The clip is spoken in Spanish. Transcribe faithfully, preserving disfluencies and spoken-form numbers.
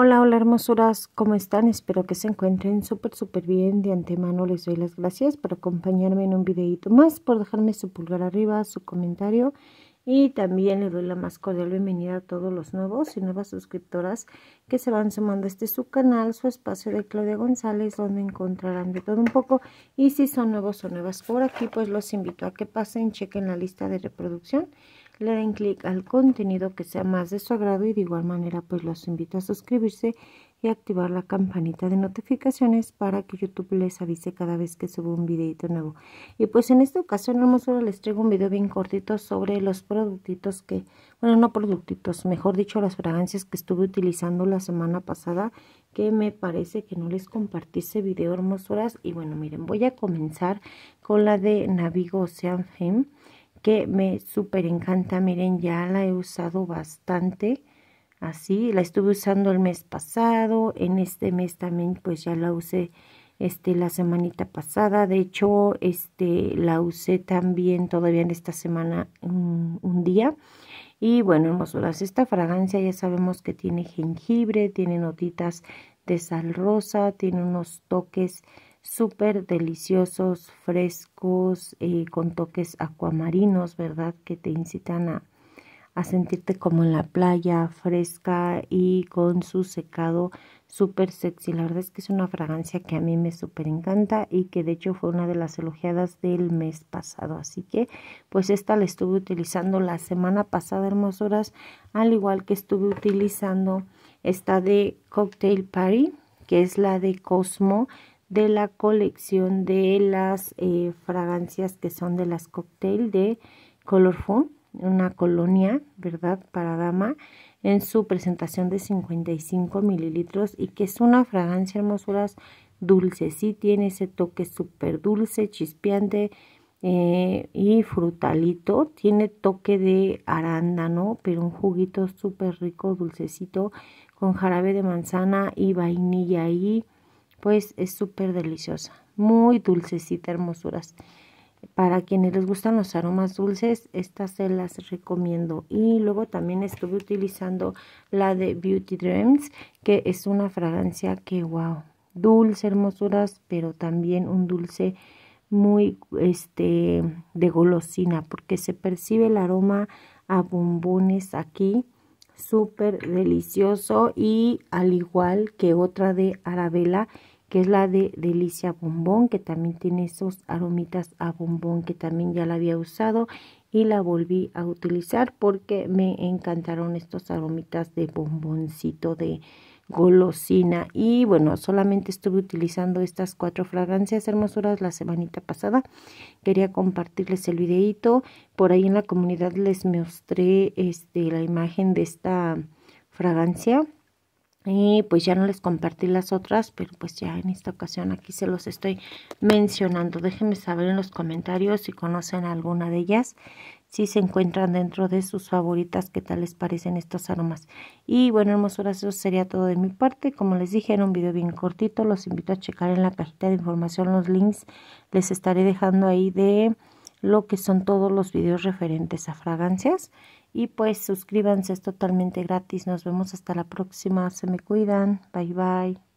Hola, hola hermosuras, ¿cómo están? Espero que se encuentren súper, súper bien. De antemano les doy las gracias por acompañarme en un videito más, por dejarme su pulgar arriba, su comentario. Y también le doy la más cordial bienvenida a todos los nuevos y nuevas suscriptoras que se van sumando a este su canal, su espacio de Claudia González, donde encontrarán de todo un poco. Y si son nuevos o nuevas por aquí, pues los invito a que pasen, chequen la lista de reproducción, le den clic al contenido que sea más de su agrado y de igual manera pues los invito a suscribirse y activar la campanita de notificaciones para que YouTube les avise cada vez que subo un videito nuevo. Y pues en esta ocasión hermosura les traigo un video bien cortito sobre los productitos que, bueno no productitos, mejor dicho las fragancias que estuve utilizando la semana pasada, que me parece que no les compartí ese video hermosuras. Y bueno, miren, voy a comenzar con la de Navigo Ocean Femme, que me súper encanta. Miren, ya la he usado bastante, así, la estuve usando el mes pasado, en este mes también pues ya la usé este la semanita pasada, de hecho este la usé también todavía en esta semana un, un día. Y bueno, hermosuras, esta fragancia ya sabemos que tiene jengibre, tiene notitas de sal rosa, tiene unos toques súper deliciosos, frescos, eh, con toques acuamarinos, ¿verdad? Que te incitan a, a sentirte como en la playa, fresca y con su secado súper sexy. La verdad es que es una fragancia que a mí me súper encanta y que de hecho fue una de las elogiadas del mes pasado. Así que pues esta la estuve utilizando la semana pasada, hermosuras, al igual que estuve utilizando esta de Cocktail Party, que es la de Cosmo, de la colección de las eh, fragancias que son de las cocktail de Colorful, una colonia, ¿verdad?, para dama, en su presentación de cincuenta y cinco mililitros, y que es una fragancia, hermosuras, dulce. Sí tiene ese toque súper dulce, chispeante eh, y frutalito. Tiene toque de arándano, pero un juguito súper rico, dulcecito, con jarabe de manzana y vainilla, y pues es súper deliciosa, muy dulcecita, hermosuras. Para quienes les gustan los aromas dulces, estas se las recomiendo. Y luego también estuve utilizando la de Beauty Dreams, que es una fragancia que wow, dulce, hermosuras, pero también un dulce muy este de golosina, porque se percibe el aroma a bombones aquí, súper delicioso. Y al igual que otra de Arabella, que es la de Delicia Bombón, que también tiene esos aromitas a bombón, que también ya la había usado y la volví a utilizar porque me encantaron estos aromitas de bomboncito, de golosina. Y bueno, solamente estuve utilizando estas cuatro fragancias, hermosuras, la semanita pasada. Quería compartirles el videito. Por ahí en la comunidad les mostré este, la imagen de esta fragancia. Y pues ya no les compartí las otras, pero pues ya en esta ocasión aquí se los estoy mencionando. Déjenme saber en los comentarios si conocen alguna de ellas, si se encuentran dentro de sus favoritas, qué tal les parecen estos aromas. Y bueno, hermosuras, eso sería todo de mi parte. Como les dije, era un video bien cortito. Los invito a checar en la cajita de información los links. Les estaré dejando ahí de lo que son todos los videos referentes a fragancias. Y pues suscríbanse, es totalmente gratis. Nos vemos hasta la próxima. Se me cuidan. Bye bye.